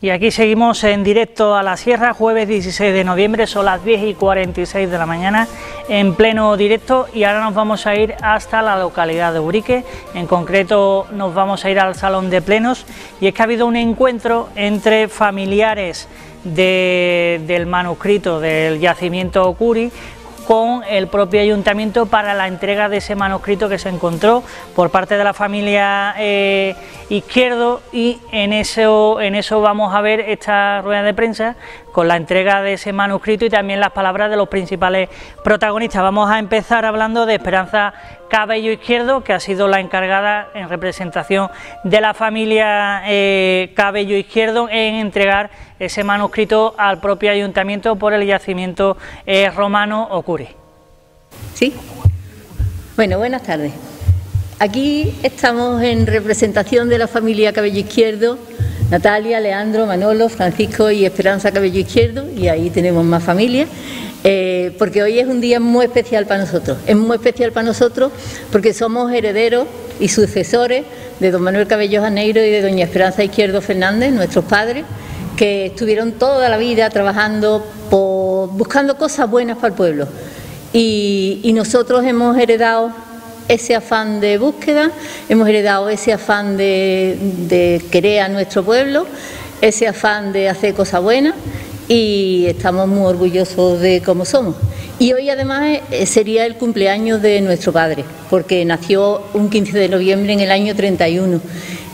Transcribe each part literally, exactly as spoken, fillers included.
Y aquí seguimos en directo a la Sierra, jueves dieciséis de noviembre, son las diez y cuarenta y seis de la mañana, en pleno directo, y ahora nos vamos a ir hasta la localidad de Ubrique. En concreto nos vamos a ir al Salón de Plenos, y es que ha habido un encuentro entre familiares de, del manuscrito del yacimiento Ocuri con el propio ayuntamiento para la entrega de ese manuscrito que se encontró por parte de la familia eh, Izquierdo, y en eso, en eso vamos a ver esta rueda de prensa con la entrega de ese manuscrito y también las palabras de los principales protagonistas. Vamos a empezar hablando de Esperanza Cabello Izquierdo, que ha sido la encargada en representación de la familia eh, Cabello Izquierdo en entregar ese manuscrito al propio ayuntamiento por el yacimiento eh, romano Ocuri. Sí. Bueno, buenas tardes. Aquí estamos en representación de la familia Cabello Izquierdo, Natalia, Leandro, Manolo, Francisco y Esperanza Cabello Izquierdo, y ahí tenemos más familias, eh, porque hoy es un día muy especial para nosotros. Es muy especial para nosotros porque somos herederos y sucesores de don Manuel Cabello Janeiro y de doña Esperanza Izquierdo Fernández, nuestros padres, que estuvieron toda la vida trabajando, por, buscando cosas buenas para el pueblo. Y, y nosotros hemos heredado ese afán de búsqueda, hemos heredado ese afán de, de querer a nuestro pueblo, ese afán de hacer cosas buenas, y estamos muy orgullosos de cómo somos. Y hoy además sería el cumpleaños de nuestro padre, porque nació un quince de noviembre en el año treinta y uno,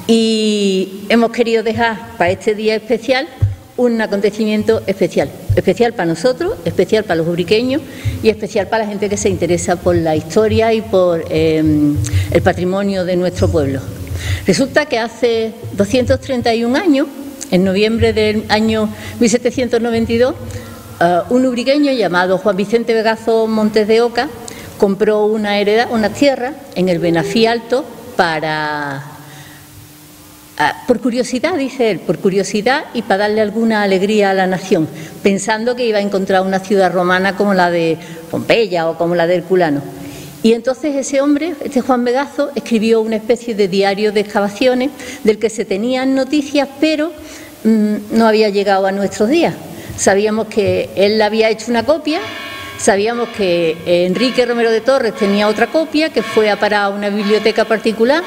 y hemos querido dejar para este día especial un acontecimiento especial, especial para nosotros, especial para los ubriqueños y especial para la gente que se interesa por la historia y por eh, el patrimonio de nuestro pueblo. Resulta que hace doscientos treinta y un años, en noviembre del año mil setecientos noventa y dos, uh, un ubriqueño llamado Juan Vicente Vegazo Montes de Oca compró una heredad, una tierra en el Benafí Alto para... por curiosidad, dice él, por curiosidad y para darle alguna alegría a la nación, pensando que iba a encontrar una ciudad romana como la de Pompeya o como la de Herculano. Y entonces ese hombre, este Juan Vegazo, escribió una especie de diario de excavaciones del que se tenían noticias, pero mmm, no había llegado a nuestros días. Sabíamos que él había hecho una copia, sabíamos que Enrique Romero de Torres tenía otra copia que fue a parar a una biblioteca particular,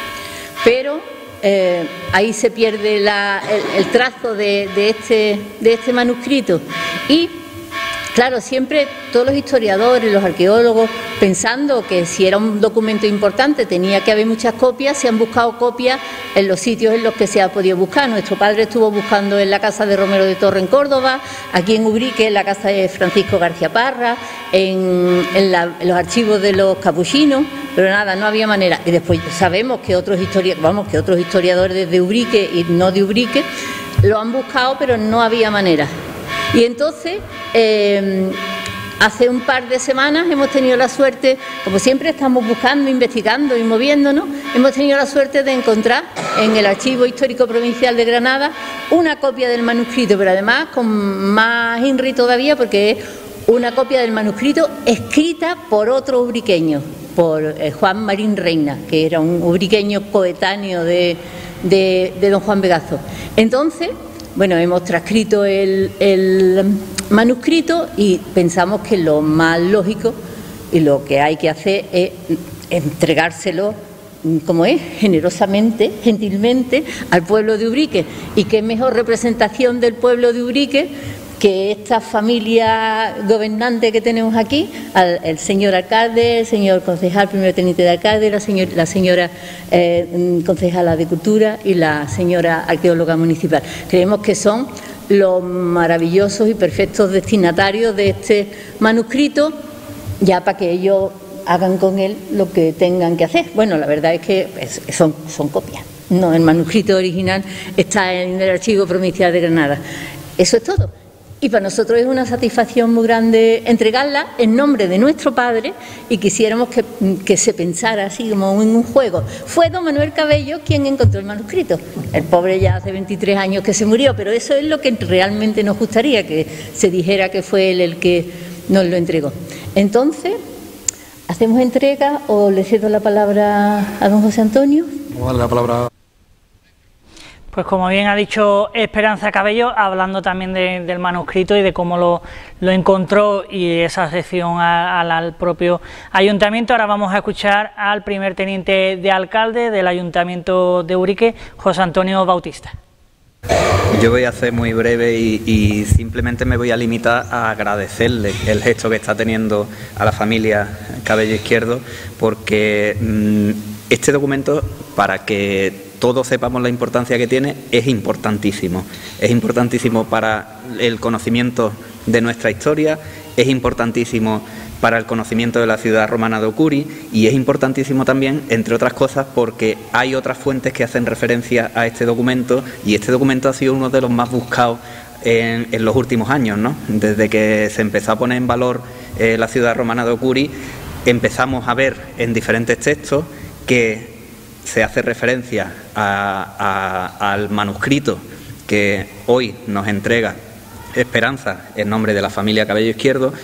pero Eh, ahí se pierde la, el, el trazo de, de, este, de este manuscrito. Y claro, siempre todos los historiadores, los arqueólogos, pensando que si era un documento importante tenía que haber muchas copias, se han buscado copias en los sitios en los que se ha podido buscar. Nuestro padre estuvo buscando en la casa de Romero de Torres en Córdoba, aquí en Ubrique en la casa de Francisco García Parra, en, en, la, en los archivos de los capuchinos, pero nada, no había manera. Y después sabemos que otros historiadores, vamos, que otros historiadores de Ubrique y no de Ubrique lo han buscado, pero no había manera. Y entonces, eh, hace un par de semanas hemos tenido la suerte, como siempre estamos buscando, investigando y moviéndonos, hemos tenido la suerte de encontrar en el Archivo Histórico Provincial de Granada una copia del manuscrito, pero además con más inri todavía, porque es una copia del manuscrito escrita por otro ubriqueño, por eh, Juan Marín Reina, que era un ubriqueño coetáneo de, de, de don Juan Vegazo. Entonces, bueno, hemos transcrito el, el manuscrito y pensamos que lo más lógico y lo que hay que hacer es entregárselo, como es, generosamente, gentilmente, al pueblo de Ubrique. Y qué mejor representación del pueblo de Ubrique que esta familia gobernante que tenemos aquí, al, el señor alcalde, el señor concejal, primer teniente de alcalde, la, señor, la señora eh, concejala de Cultura y la señora arqueóloga municipal. Creemos que son los maravillosos y perfectos destinatarios de este manuscrito, ya para que ellos hagan con él lo que tengan que hacer. Bueno, la verdad es que es, son, son copias. No, el manuscrito original está en el Archivo Provincial de Granada. Eso es todo. Y para nosotros es una satisfacción muy grande entregarla en nombre de nuestro padre, y quisiéramos que, que se pensara así como en un juego. Fue don Manuel Cabello quien encontró el manuscrito. El pobre ya hace veintitrés años que se murió, pero eso es lo que realmente nos gustaría, que se dijera que fue él el que nos lo entregó. Entonces, ¿hacemos entrega o le cedo la palabra a don José Antonio? Vamos a darle la palabra. Pues como bien ha dicho Esperanza Cabello, hablando también de, del manuscrito y de cómo lo, lo encontró y esa sección a, a, al propio ayuntamiento, ahora vamos a escuchar al primer teniente de alcalde del Ayuntamiento de Urique, José Antonio Bautista. Yo voy a ser muy breve y, y simplemente me voy a limitar a agradecerle el gesto que está teniendo a la familia Cabello Izquierdo, porque mmm, este documento, para que todos sepamos la importancia que tiene, es importantísimo. Es importantísimo para el conocimiento de nuestra historia, es importantísimo para el conocimiento de la ciudad romana de Ocuri y es importantísimo también, entre otras cosas, porque hay otras fuentes que hacen referencia a este documento y este documento ha sido uno de los más buscados en, en los últimos años, ¿no? Desde que se empezó a poner en valor eh, la ciudad romana de Ocuri, empezamos a ver en diferentes textos que se hace referencia a, a, al manuscrito que hoy nos entrega Esperanza en nombre de la familia Cabello Izquierdo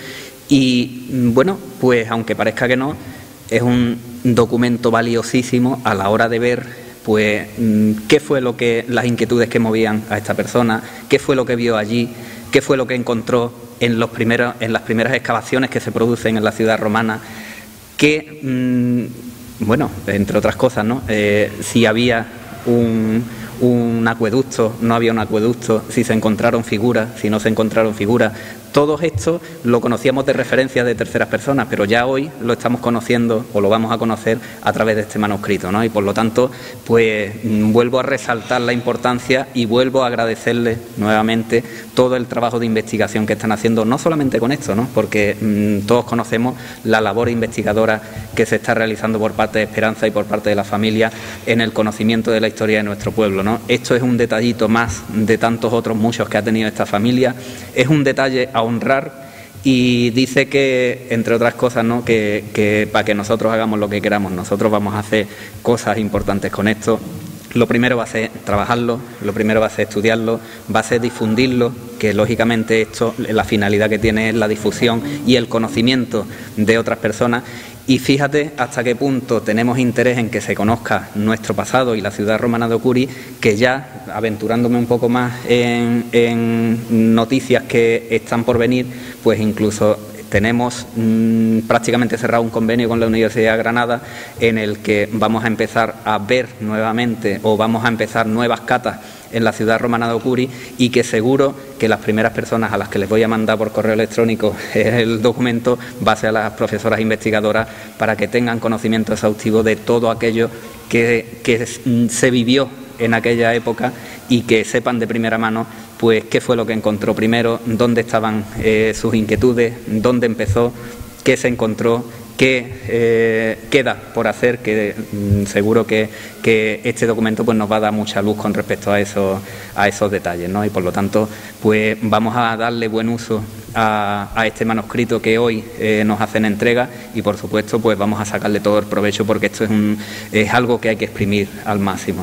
y, bueno, pues aunque parezca que no, es un documento valiosísimo a la hora de ver pues qué fue lo que las inquietudes que movían a esta persona, qué fue lo que vio allí, qué fue lo que encontró en, los primeros, en las primeras excavaciones que se producen en la ciudad romana, qué... Mmm, bueno, entre otras cosas, ¿no? Eh, si había un, un acueducto, no había un acueducto, si se encontraron figuras, si no se encontraron figuras. Todo esto lo conocíamos de referencias de terceras personas, pero ya hoy lo estamos conociendo o lo vamos a conocer a través de este manuscrito, ¿no? Y por lo tanto, pues vuelvo a resaltar la importancia y vuelvo a agradecerles nuevamente todo el trabajo de investigación que están haciendo, no solamente con esto, ¿no? Porque mmm, todos conocemos la labor investigadora que se está realizando por parte de Esperanza y por parte de la familia en el conocimiento de la historia de nuestro pueblo, ¿no? Esto es un detallito más de tantos otros muchos que ha tenido esta familia, es un detalle a honrar y dice que, entre otras cosas, ¿no? que, que para que nosotros hagamos lo que queramos, nosotros vamos a hacer cosas importantes con esto. Lo primero va a ser trabajarlo, lo primero va a ser estudiarlo, va a ser difundirlo, que lógicamente esto, la finalidad que tiene es la difusión y el conocimiento de otras personas. Y fíjate hasta qué punto tenemos interés en que se conozca nuestro pasado y la ciudad romana de Ocuri, que ya, aventurándome un poco más en, en noticias que están por venir, pues incluso tenemos mmm, prácticamente cerrado un convenio con la Universidad de Granada en el que vamos a empezar a ver nuevamente o vamos a empezar nuevas catas en la ciudad romana de Ocuri y que seguro que las primeras personas a las que les voy a mandar por correo electrónico el documento va a ser a las profesoras investigadoras para que tengan conocimiento exhaustivo de todo aquello que, que se vivió en aquella época y que sepan de primera mano pues qué fue lo que encontró primero, dónde estaban eh, sus inquietudes, dónde empezó, qué se encontró, qué eh, queda por hacer, que mm, seguro que, que este documento pues nos va a dar mucha luz con respecto a esos, a esos detalles, ¿no? Y por lo tanto pues vamos a darle buen uso a, a este manuscrito que hoy eh, nos hacen entrega y por supuesto pues vamos a sacarle todo el provecho porque esto es, un, es algo que hay que exprimir al máximo.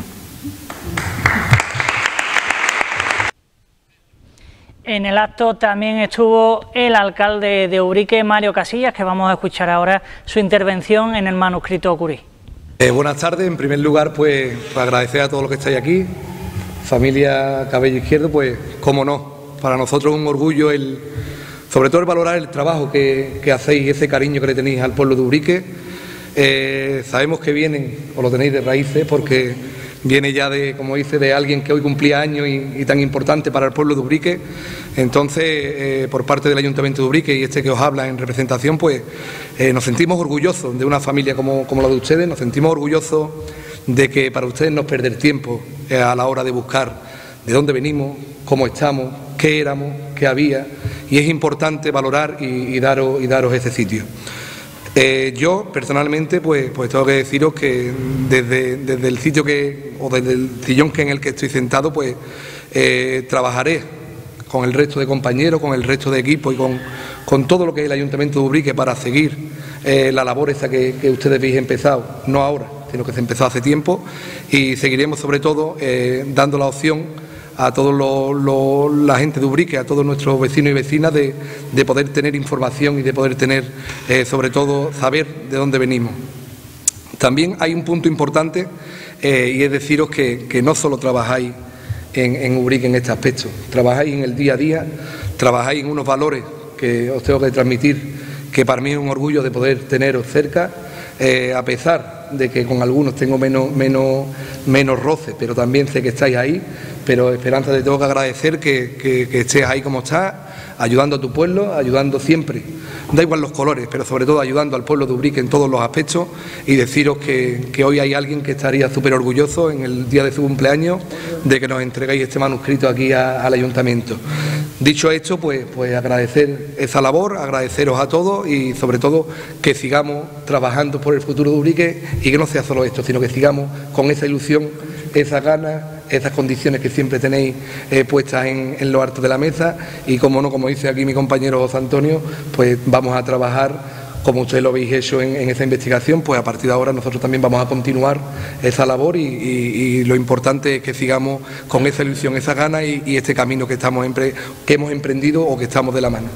En el acto también estuvo el alcalde de Urique, Mario Casillas, que vamos a escuchar ahora su intervención en el manuscrito Ocuri. Eh, buenas tardes. En primer lugar, pues, pues agradecer a todos los que estáis aquí. Familia Cabello Izquierdo, pues, cómo no, para nosotros es un orgullo, el, sobre todo el valorar el trabajo que, que hacéis y ese cariño que le tenéis al pueblo de Urique. Eh, sabemos que vienen, o lo tenéis de raíces, porque viene ya de, como dice, de alguien que hoy cumplía años y, y tan importante para el pueblo de Urique. Entonces, eh, por parte del Ayuntamiento de Urique y este que os habla en representación, pues eh, nos sentimos orgullosos de una familia como, como la de ustedes, nos sentimos orgullosos de que para ustedes no es perder tiempo eh, a la hora de buscar de dónde venimos, cómo estamos, qué éramos, qué había, y es importante valorar y, y, daros, y daros ese sitio. Eh, yo, personalmente, pues, pues tengo que deciros que desde, desde el sitio que, o desde el sillón que en el que estoy sentado, pues eh, trabajaré con el resto de compañeros, con el resto de equipo y con, con todo lo que es el Ayuntamiento de Ubrique para seguir eh, la labor esa que, que ustedes habéis empezado, no ahora, sino que se empezó hace tiempo, y seguiremos sobre todo eh, dando la opción a toda la gente de Ubrique, a todos nuestros vecinos y vecinas, de, de poder tener información y de poder tener, eh, sobre todo, saber de dónde venimos. También hay un punto importante eh, y es deciros que, que no solo trabajáis en, en Ubrique en este aspecto. Trabajáis en el día a día, trabajáis en unos valores que os tengo que transmitir, que para mí es un orgullo de poder teneros cerca, eh, a pesar de que con algunos tengo menos, menos, menos roce, pero también sé que estáis ahí. Pero Esperanza, te tengo que agradecer que, que, que estés ahí como estás, ayudando a tu pueblo, ayudando siempre, da igual los colores, pero sobre todo ayudando al pueblo de Ubrique en todos los aspectos, y deciros que, que hoy hay alguien que estaría súper orgulloso en el día de su cumpleaños de que nos entreguéis este manuscrito aquí a, al Ayuntamiento. Dicho esto, pues, pues agradecer esa labor, agradeceros a todos y sobre todo que sigamos trabajando por el futuro de Ubrique y que no sea solo esto, sino que sigamos con esa ilusión, esa ganas, esas condiciones que siempre tenéis eh, puestas en, en lo alto de la mesa y, como no, como dice aquí mi compañero José Antonio, pues vamos a trabajar como ustedes lo habéis hecho en, en esa investigación. Pues a partir de ahora nosotros también vamos a continuar esa labor y, y, y lo importante es que sigamos con esa ilusión, esa gana y, y este camino que, estamos empre, que hemos emprendido o que estamos de la mano.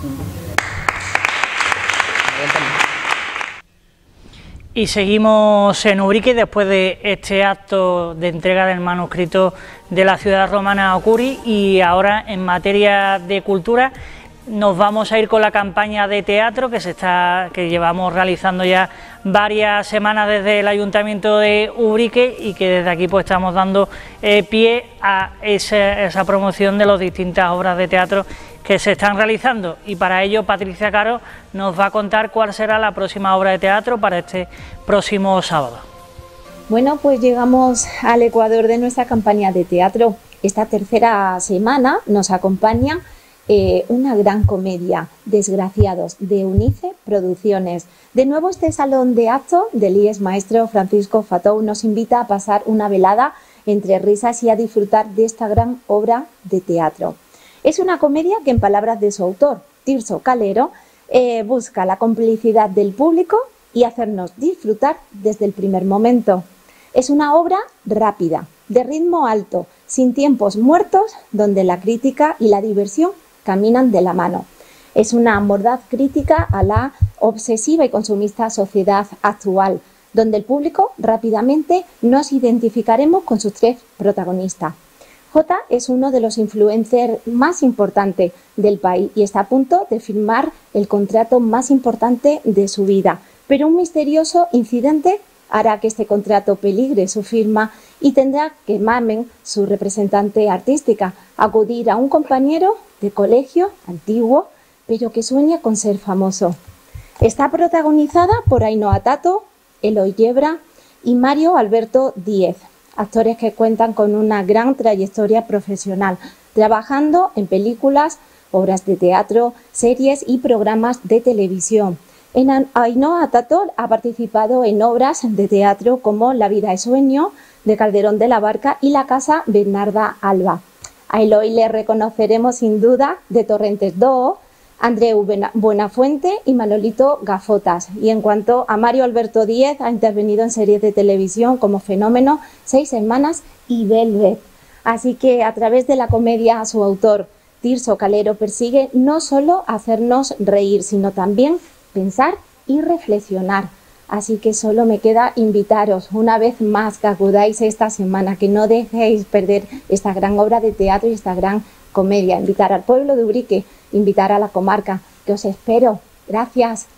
Y seguimos en Ubrique después de este acto de entrega del manuscrito de la ciudad romana a Ocuri, y ahora en materia de cultura nos vamos a ir con la campaña de teatro que se está que llevamos realizando ya varias semanas desde el Ayuntamiento de Ubrique y que desde aquí pues estamos dando eh, pie a esa, esa promoción de las distintas obras de teatro que se están realizando, y para ello Patricia Caro nos va a contar cuál será la próxima obra de teatro para este próximo sábado. Bueno, pues llegamos al ecuador de nuestra campaña de teatro. Esta tercera semana nos acompaña eh, una gran comedia, Desgraciados, de Unice Producciones. De nuevo, este salón de acto del I E S maestro Francisco Fatou nos invita a pasar una velada entre risas y a disfrutar de esta gran obra de teatro. Es una comedia que, en palabras de su autor, Tirso Calero, eh, busca la complicidad del público y hacernos disfrutar desde el primer momento. Es una obra rápida, de ritmo alto, sin tiempos muertos, donde la crítica y la diversión caminan de la mano. Es una mordaz crítica a la obsesiva y consumista sociedad actual, donde el público rápidamente nos identificaremos con sus tres protagonistas. Jota es uno de los influencers más importantes del país y está a punto de firmar el contrato más importante de su vida, pero un misterioso incidente hará que este contrato peligre su firma y tendrá que Mamen, su representante artística, acudir a un compañero de colegio antiguo, pero que sueña con ser famoso. Está protagonizada por Ainhoa Tato, Eloy Yebra y Mario Alberto Díez, actores que cuentan con una gran trayectoria profesional, trabajando en películas, obras de teatro, series y programas de televisión. En Ainhoa Tato ha participado en obras de teatro como La vida es sueño, de Calderón de la Barca y La casa Bernarda Alba. A Eloy le reconoceremos sin duda de Torrentes dos, Andreu Buenafuente y Manolito Gafotas. Y en cuanto a Mario Alberto Díez, ha intervenido en series de televisión como Fenómeno, Seis Hermanas y Velvet. Así que a través de la comedia, su autor, Tirso Calero, persigue no solo hacernos reír, sino también pensar y reflexionar. Así que solo me queda invitaros una vez más que acudáis esta semana, que no dejéis perder esta gran obra de teatro y esta gran comedia. Invitar al pueblo de Ubrique, invitar a la comarca, que os espero. Gracias.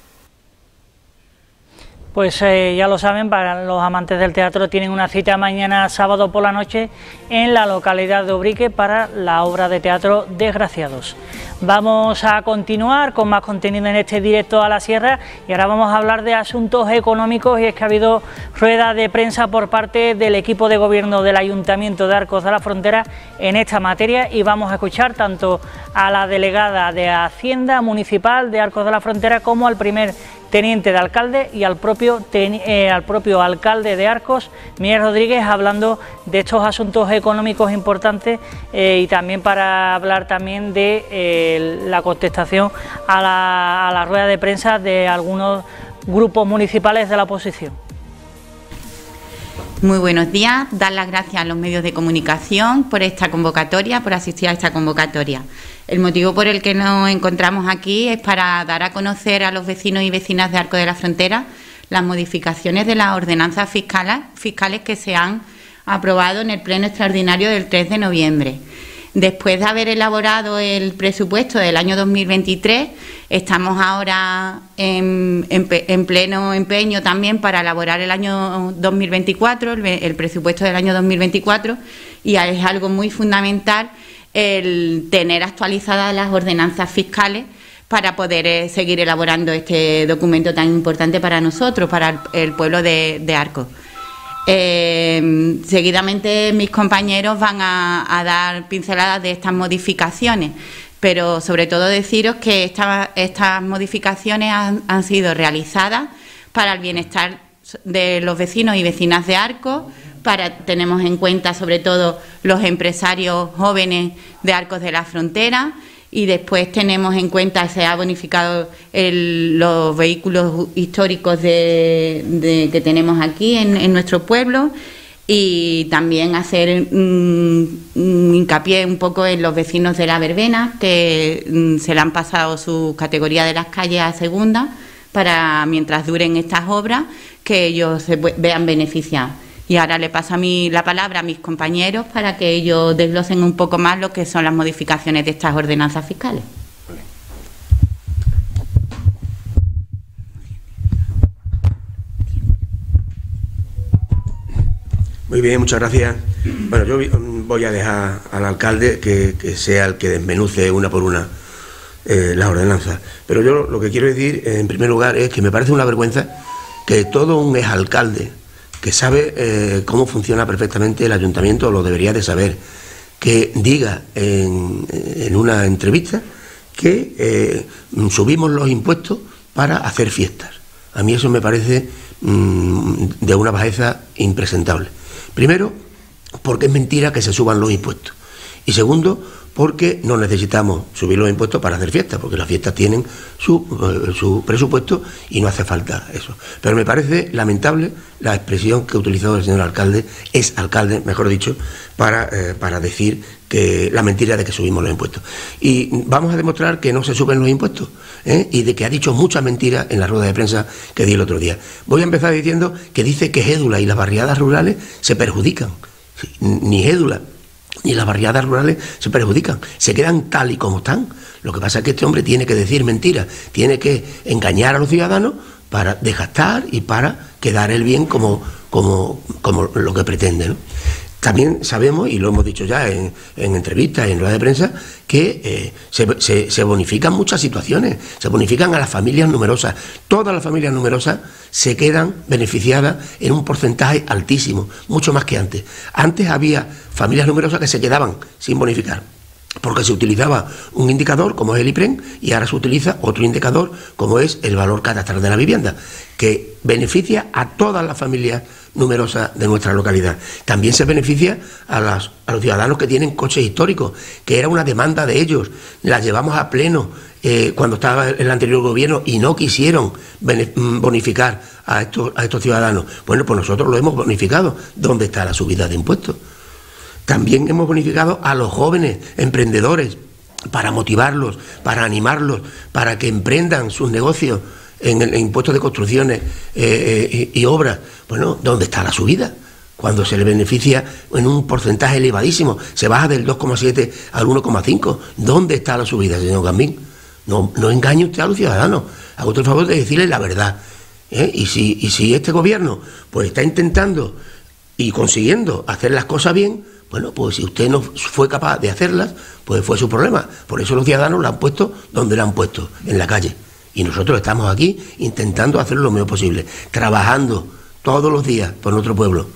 Pues eh, ya lo saben, para los amantes del teatro tienen una cita mañana sábado por la noche en la localidad de Ubrique para la obra de teatro Desgraciados. Vamos a continuar con más contenido en este directo a la sierra y ahora vamos a hablar de asuntos económicos, y es que ha habido rueda de prensa por parte del equipo de gobierno del Ayuntamiento de Arcos de la Frontera en esta materia, y vamos a escuchar tanto a la delegada de Hacienda Municipal de Arcos de la Frontera como al primer teniente de alcalde y al propio, ten, eh, al propio alcalde de Arcos, Miguel Rodríguez, hablando de estos asuntos económicos importantes eh, y también para hablar también de eh, la contestación a la, a la rueda de prensa de algunos grupos municipales de la oposición. Muy buenos días, dar las gracias a los medios de comunicación por esta convocatoria, por asistir a esta convocatoria. El motivo por el que nos encontramos aquí es para dar a conocer a los vecinos y vecinas de Arcos de la Frontera las modificaciones de las ordenanzas fiscales, fiscales que se han aprobado en el Pleno Extraordinario del tres de noviembre. Después de haber elaborado el presupuesto del año dos mil veintitrés, estamos ahora en, en, en pleno empeño también para elaborar el año dos mil veinticuatro, el, el presupuesto del año dos mil veinticuatro, y es algo muy fundamental el tener actualizadas las ordenanzas fiscales para poder eh, seguir elaborando este documento tan importante para nosotros, para el, el pueblo de, de Arcos. Eh, seguidamente mis compañeros van a, a dar pinceladas de estas modificaciones, pero sobre todo deciros que esta, estas modificaciones han, han sido realizadas para el bienestar de los vecinos y vecinas de Arcos. Para, tenemos en cuenta sobre todo los empresarios jóvenes de Arcos de la Frontera, y después tenemos en cuenta, se ha bonificado el, los vehículos históricos de, de, que tenemos aquí en, en nuestro pueblo, y también hacer un, un hincapié un poco en los vecinos de la Verbena, que um, se le han pasado su categoría de las calles a segunda, para mientras duren estas obras, que ellos se vean beneficiados. Y ahora le paso a mí la palabra a mis compañeros para que ellos desglosen un poco más lo que son las modificaciones de estas ordenanzas fiscales. Muy bien, muchas gracias. Bueno, yo voy a dejar al alcalde que, que sea el que desmenuce una por una eh, las ordenanzas. Pero yo lo que quiero decir, en primer lugar, es que me parece una vergüenza que todo un exalcalde que sabe eh, cómo funciona perfectamente el ayuntamiento, lo debería de saber, que diga en, en una entrevista que eh, subimos los impuestos para hacer fiestas. A mí eso me parece mmm, de una bajeza impresentable. Primero, porque es mentira que se suban los impuestos. Y segundo, porque no necesitamos subir los impuestos para hacer fiestas, porque las fiestas tienen su, eh, su presupuesto y no hace falta eso. Pero me parece lamentable la expresión que ha utilizado el señor alcalde, es alcalde, mejor dicho, para, eh, para decir que la mentira de que subimos los impuestos. Y vamos a demostrar que no se suben los impuestos, ¿eh? Y de que ha dicho muchas mentiras en la rueda de prensa que di el otro día. Voy a empezar diciendo que dice que Gédula y las barriadas rurales se perjudican. Ni Gédula ni las barriadas rurales se perjudican, se quedan tal y como están. Lo que pasa es que este hombre tiene que decir mentiras, tiene que engañar a los ciudadanos para desgastar y para quedar él bien como, como, como lo que pretende, ¿no? También sabemos, y lo hemos dicho ya en, en entrevistas y en ruedas de prensa, que eh, se, se, se bonifican muchas situaciones, se bonifican a las familias numerosas. Todas las familias numerosas se quedan beneficiadas en un porcentaje altísimo, mucho más que antes. Antes había familias numerosas que se quedaban sin bonificar, porque se utilizaba un indicador como es el IPREN, y ahora se utiliza otro indicador como es el valor catastral de la vivienda, que beneficia a todas las familias numerosas de nuestra localidad. También se beneficia a, las, a los ciudadanos que tienen coches históricos, que era una demanda de ellos, la llevamos a pleno eh, cuando estaba el anterior gobierno y no quisieron bonificar a estos, a estos ciudadanos. Bueno, pues nosotros lo hemos bonificado. ¿Dónde está la subida de impuestos? También hemos bonificado a los jóvenes emprendedores para motivarlos, para animarlos, para que emprendan sus negocios en el en impuestos de construcciones eh, eh, y, y obras. Bueno, ¿dónde está la subida? Cuando se le beneficia en un porcentaje elevadísimo, se baja del dos coma siete al uno coma cinco. ¿Dónde está la subida, señor Gambín? No, no engañe usted a los ciudadanos, haga usted el favor de decirles la verdad. ¿eh? Y, si, y si este gobierno pues está intentando y consiguiendo hacer las cosas bien, bueno, pues si usted no fue capaz de hacerlas, pues fue su problema. Por eso los ciudadanos la han puesto donde la han puesto, en la calle. Y nosotros estamos aquí intentando hacer lo mejor posible, trabajando todos los días por nuestro pueblo.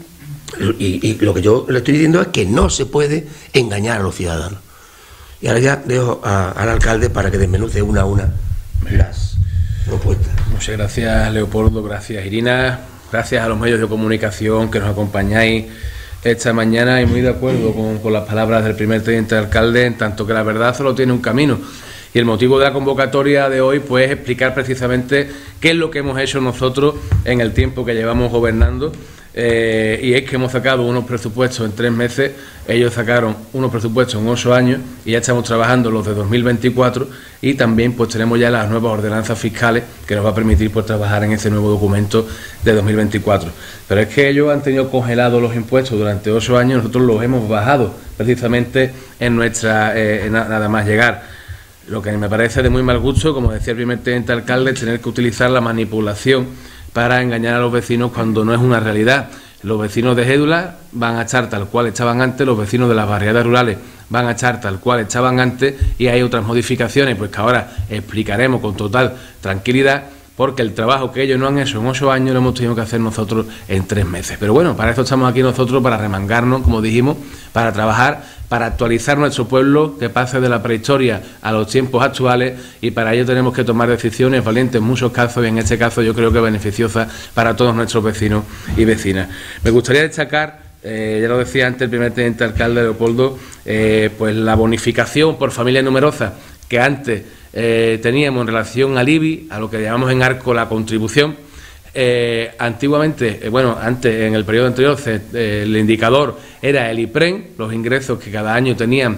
Y, y lo que yo le estoy diciendo es que no se puede engañar a los ciudadanos. Y ahora ya dejo a, al alcalde para que desmenuce una a una las propuestas. Muchas gracias, Leopoldo, gracias, Irina, gracias a los medios de comunicación que nos acompañáis esta mañana, y muy de acuerdo con, con las palabras del primer teniente de alcalde, en tanto que la verdad solo tiene un camino. Y el motivo de la convocatoria de hoy pues es explicar precisamente qué es lo que hemos hecho nosotros en el tiempo que llevamos gobernando Eh, y es que hemos sacado unos presupuestos en tres meses, ellos sacaron unos presupuestos en ocho años y ya estamos trabajando los de dos mil veinticuatro y también pues tenemos ya las nuevas ordenanzas fiscales que nos va a permitir pues trabajar en ese nuevo documento de dos mil veinticuatro. Pero es que ellos han tenido congelados los impuestos durante ocho años, nosotros los hemos bajado precisamente en nuestra, eh, en nada más llegar. Lo que me parece de muy mal gusto, como decía el primer teniente alcalde, es tener que utilizar la manipulación para engañar a los vecinos cuando no es una realidad. Los vecinos de Gédula van a echar tal cual echaban antes, los vecinos de las barriadas rurales van a echar tal cual echaban antes y hay otras modificaciones pues que ahora explicaremos con total tranquilidad, porque el trabajo que ellos no han hecho en ocho años lo hemos tenido que hacer nosotros en tres meses. Pero bueno, para eso estamos aquí nosotros, para remangarnos, como dijimos, para trabajar, para actualizar nuestro pueblo, que pase de la prehistoria a los tiempos actuales, y para ello tenemos que tomar decisiones valientes en muchos casos, y en este caso yo creo que beneficiosas para todos nuestros vecinos y vecinas. Me gustaría destacar, eh, ya lo decía antes el primer teniente alcalde Leopoldo, eh, pues la bonificación por familia numerosa que antes eh, teníamos en relación al I B I, a lo que llamamos en Arco la contribución. Eh, antiguamente, eh, bueno, antes en el periodo anterior se, eh, el indicador era el IPREN, los ingresos que cada año tenían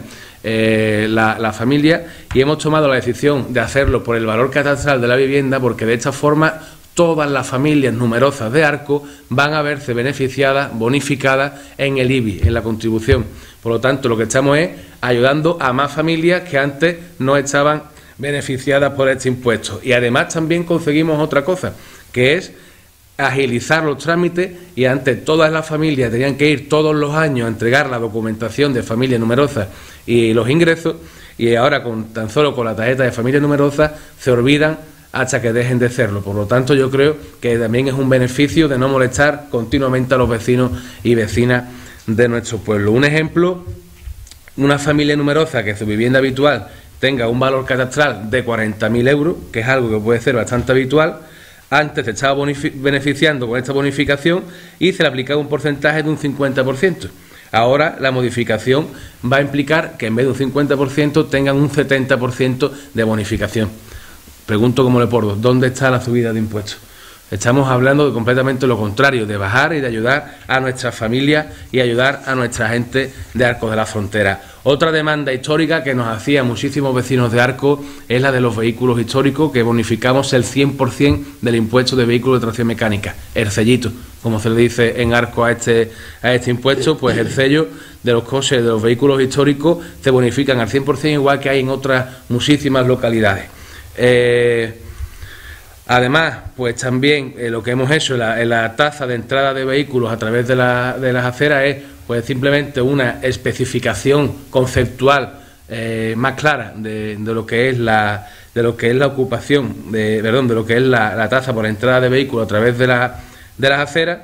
eh, la, la familia, y hemos tomado la decisión de hacerlo por el valor catastral de la vivienda, porque de esta forma todas las familias numerosas de Arco van a verse beneficiadas, bonificadas en el I B I, en la contribución. Por lo tanto, lo que estamos es ayudando a más familias que antes no estaban beneficiadas por este impuesto. Y además también conseguimos otra cosa, que es agilizar los trámites, y antes todas las familias tenían que ir todos los años a entregar la documentación de familia numerosa y los ingresos, y ahora con tan solo con la tarjeta de familia numerosa se olvidan hasta que dejen de serlo. Por lo tanto, yo creo que también es un beneficio de no molestar continuamente a los vecinos y vecinas de nuestro pueblo. Un ejemplo, una familia numerosa que su vivienda habitual tenga un valor catastral de cuarenta mil euros, que es algo que puede ser bastante habitual. Antes se estaba beneficiando con esta bonificación y se le aplicaba un porcentaje de un cincuenta por ciento. Ahora la modificación va a implicar que en vez de un cincuenta por ciento tengan un setenta por ciento de bonificación. Pregunto como Leopoldo, ¿dónde está la subida de impuestos? Estamos hablando de completamente lo contrario, de bajar y de ayudar a nuestras familias y ayudar a nuestra gente de Arcos de la Frontera. Otra demanda histórica que nos hacían muchísimos vecinos de Arcos es la de los vehículos históricos, que bonificamos el cien por ciento del impuesto de vehículos de tracción mecánica, el sellito, como se le dice en Arcos a este, a este impuesto, pues el sello de los coches de los vehículos históricos se bonifican al cien por ciento, igual que hay en otras muchísimas localidades. Eh, Además, pues también eh, lo que hemos hecho en la, en la tasa de entrada de vehículos a través de, la, de las aceras es pues simplemente una especificación conceptual eh, más clara de, de lo que es la de lo que es la ocupación, de, perdón, de lo que es la, la tasa por entrada de vehículos a través de, la, de las aceras.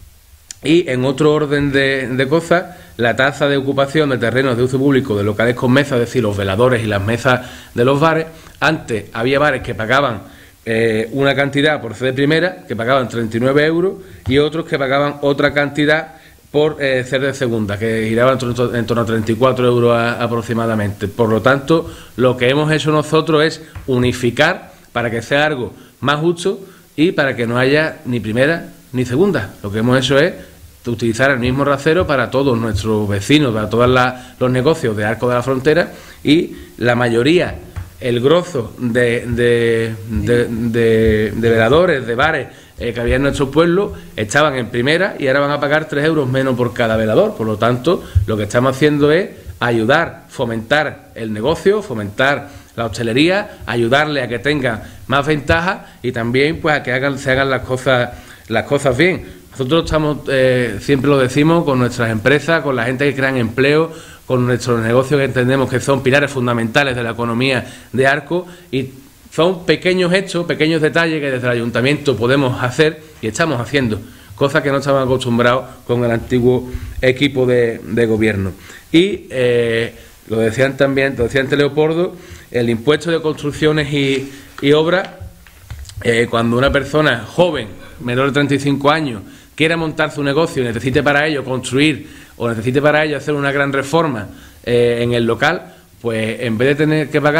Y en otro orden de, de cosas, la tasa de ocupación de terrenos de uso público de locales con mesas, es decir, los veladores y las mesas de los bares. Antes había bares que pagaban Eh, una cantidad por ser de primera, que pagaban treinta y nueve euros, y otros que pagaban otra cantidad por eh, ser de segunda, que giraban en torno, en torno a treinta y cuatro euros a, aproximadamente. Por lo tanto, lo que hemos hecho nosotros es unificar para que sea algo más justo y para que no haya ni primera ni segunda. Lo que hemos hecho es utilizar el mismo rasero para todos nuestros vecinos, para todos los negocios de Arcos de la Frontera, y la mayoría, el grosso de, de, de, de, de veladores, de bares eh, que había en nuestro pueblo, estaban en primera y ahora van a pagar tres euros menos por cada velador. Por lo tanto, lo que estamos haciendo es ayudar, fomentar el negocio, fomentar la hostelería, ayudarle a que tengan más ventajas y también pues a que hagan, se hagan las cosas, las cosas bien. Nosotros estamos, eh, siempre lo decimos, con nuestras empresas, con la gente que crean empleo, con nuestros negocios que entendemos que son pilares fundamentales de la economía de Arcos, y son pequeños hechos, pequeños detalles que desde el ayuntamiento podemos hacer y estamos haciendo, cosas que no estaban acostumbrados con el antiguo equipo de, de gobierno. Y eh, lo decían también, lo decía antes Leopoldo, el impuesto de construcciones y, y obras, eh, cuando una persona joven, menor de treinta y cinco años, quiera montar su negocio y necesite para ello construir o necesite para ello hacer una gran reforma eh, en el local, pues en vez de tener que pagar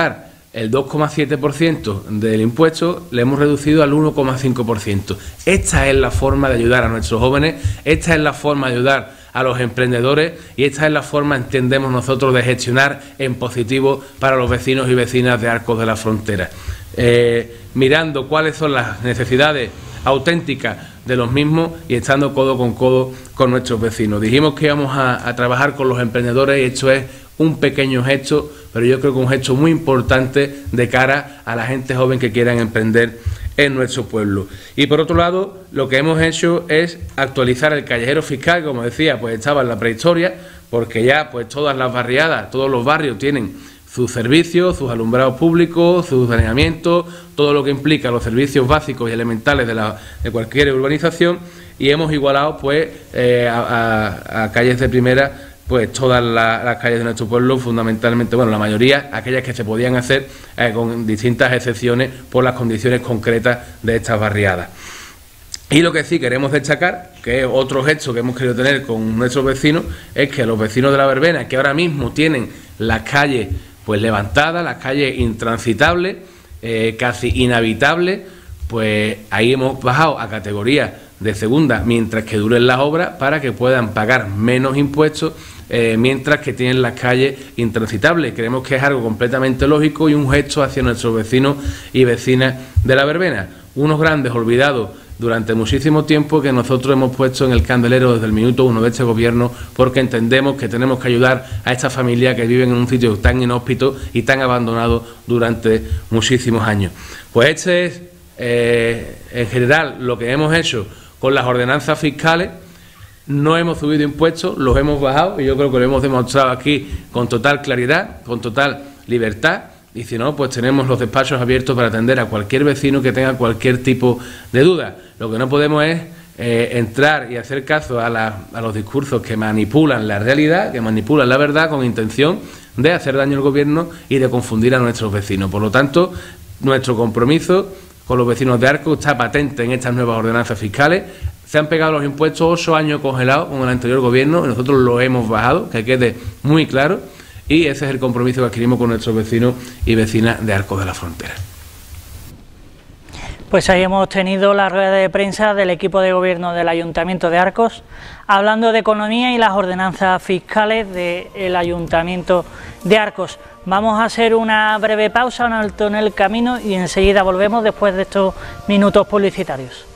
el dos coma siete por ciento del impuesto le hemos reducido al uno coma cinco por ciento. Esta es la forma de ayudar a nuestros jóvenes, esta es la forma de ayudar a los emprendedores y esta es la forma, entendemos nosotros, de gestionar en positivo para los vecinos y vecinas de Arcos de la Frontera. Eh, mirando cuáles son las necesidades auténticas de los mismos y estando codo con codo con nuestros vecinos. Dijimos que íbamos a, a trabajar con los emprendedores y esto es un pequeño gesto, pero yo creo que un gesto muy importante de cara a la gente joven que quieran emprender en nuestro pueblo. Y por otro lado, lo que hemos hecho es actualizar el callejero fiscal, como decía, pues estaba en la prehistoria, porque ya pues todas las barriadas, todos los barrios tienen sus servicios, sus alumbrados públicos, su saneamiento, todo lo que implica los servicios básicos y elementales de, la, de cualquier urbanización, y hemos igualado pues eh, a, a, a calles de primera pues todas la, las calles de nuestro pueblo, fundamentalmente, bueno, la mayoría, aquellas que se podían hacer eh, con distintas excepciones por las condiciones concretas de estas barriadas. Y lo que sí queremos destacar, que es otro gesto que hemos querido tener con nuestros vecinos, es que los vecinos de la verbena, que ahora mismo tienen las calles pues levantadas, las calles intransitables, eh, casi inhabitables, pues ahí hemos bajado a categoría de segunda mientras que duren las obras para que puedan pagar menos impuestos eh, mientras que tienen las calles intransitables. Creemos que es algo completamente lógico y un gesto hacia nuestros vecinos y vecinas de la verbena, unos grandes olvidados durante muchísimo tiempo que nosotros hemos puesto en el candelero desde el minuto uno de este gobierno, porque entendemos que tenemos que ayudar a estas familias que viven en un sitio tan inhóspito y tan abandonado durante muchísimos años. Pues este es eh, en general lo que hemos hecho con las ordenanzas fiscales. No hemos subido impuestos, los hemos bajado y yo creo que lo hemos demostrado aquí con total claridad, con total libertad. Y si no, pues tenemos los despachos abiertos para atender a cualquier vecino que tenga cualquier tipo de duda. Lo que no podemos es eh, entrar y hacer caso a, la, a los discursos que manipulan la realidad, que manipulan la verdad con intención de hacer daño al gobierno y de confundir a nuestros vecinos. Por lo tanto, nuestro compromiso con los vecinos de Arcos está patente en estas nuevas ordenanzas fiscales. Se han pegado los impuestos ocho años congelados con el anterior gobierno y nosotros los hemos bajado, que quede muy claro. Y ese es el compromiso que adquirimos con nuestros vecinos y vecinas de Arcos de la Frontera. Pues ahí hemos tenido la rueda de prensa del equipo de gobierno del Ayuntamiento de Arcos, hablando de economía y las ordenanzas fiscales del Ayuntamiento de Arcos. Vamos a hacer una breve pausa, un alto en el camino y enseguida volvemos después de estos minutos publicitarios.